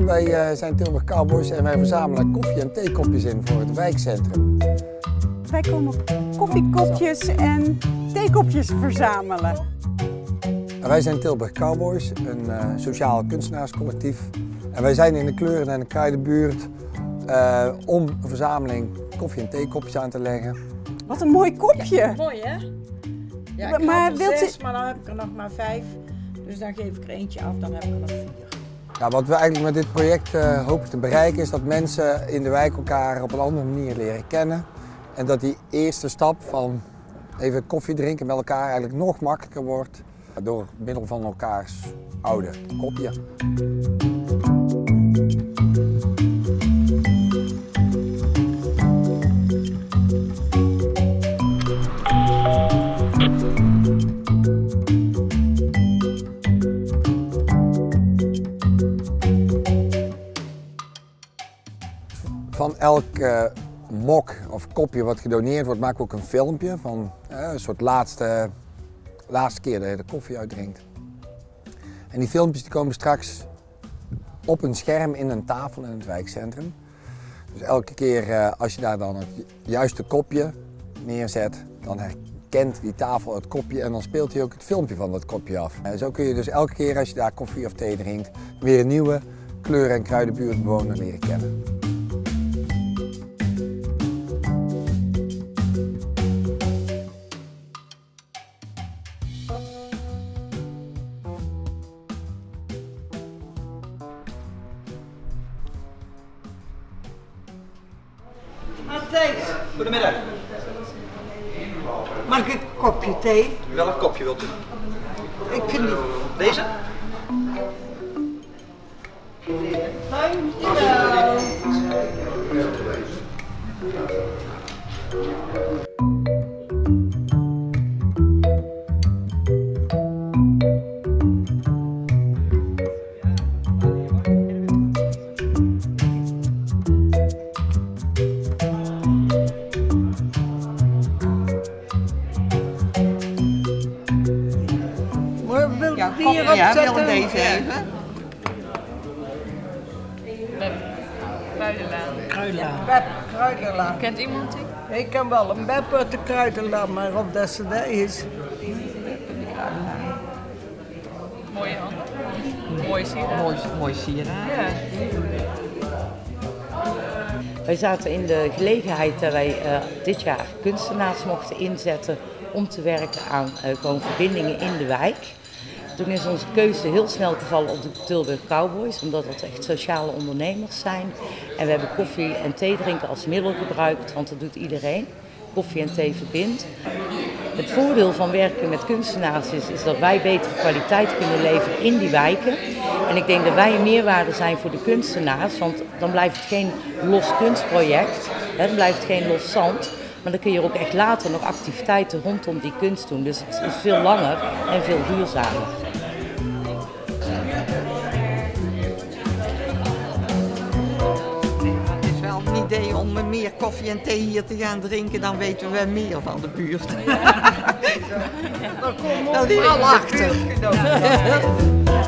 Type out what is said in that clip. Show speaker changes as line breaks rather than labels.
Wij zijn Tilburg Cowboys en wij verzamelen koffie- en theekopjes in voor het wijkcentrum.
Wij komen koffiekopjes en theekopjes verzamelen.
Wij zijn Tilburg Cowboys, een sociaal kunstenaarscollectief. En wij zijn in de Kleuren- en de Kruidenbuurt om een verzameling koffie- en theekopjes aan te leggen.
Wat een mooi kopje!
Ja, mooi hè? Ja, ik
Maar
had er
wilt
6,
u-
maar dan heb ik er nog maar 5. Dus dan geef ik er eentje af, dan heb ik er nog 4.
Ja, wat we eigenlijk met dit project hopen te bereiken is dat mensen in de wijk elkaar op een andere manier leren kennen. En dat die eerste stap van even koffie drinken met elkaar eigenlijk nog makkelijker wordt door middel van elkaars oude kopje. Van elk mok of kopje wat gedoneerd wordt, maken we ook een filmpje van een soort laatste keer dat je de koffie uitdrinkt. En die filmpjes die komen straks op een scherm in een tafel in het wijkcentrum. Dus elke keer als je daar dan het juiste kopje neerzet, dan herkent die tafel het kopje en dan speelt hij ook het filmpje van dat kopje af. En zo kun je dus elke keer als je daar koffie of thee drinkt, weer een nieuwe Kleuren- en Kruidenbuurtbewoner leren kennen.
Thijs,
Goedemiddag.
mag ik een kopje thee?
Welk kopje wilt u?
Ik vind die...
Deze?
Wil
Ja,
die hierop
ja,
zetten?
wil deze even.
Kruidenlaan.
Beb Kruidenlaan.
Kent iemand die?
Ik ken wel een Beb uit de Kruidenlaan, maar op dat ze dat is.
Mooie handen. Mooie sieraad.
Mooi sieraad.
Ja.
Wij zaten in de gelegenheid dat wij dit jaar kunstenaars mochten inzetten om te werken aan gewoon verbindingen in de wijk. Toen is onze keuze heel snel gevallen op de Tilburg Cowboys, omdat dat echt sociale ondernemers zijn. En we hebben koffie en thee drinken als middel gebruikt, want dat doet iedereen. Koffie en thee verbindt. Het voordeel van werken met kunstenaars is dat wij betere kwaliteit kunnen leveren in die wijken. En ik denk dat wij een meerwaarde zijn voor de kunstenaars, want dan blijft het geen los kunstproject, dan blijft het geen los zand. Maar dan kun je ook echt later nog activiteiten rondom die kunst doen. Dus het is veel langer en veel duurzamer.
Het is wel een idee om meer koffie en thee hier te gaan drinken, dan weten we meer van de buurt.
Dan komen we
Dan leer je
allemaal
achter.
achter.